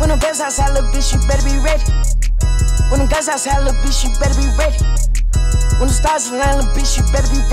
When them guns outside, little bitch, you better be ready. When them guns outside, little bitch, you better be ready. When the stars align, little bitch, you better be ready.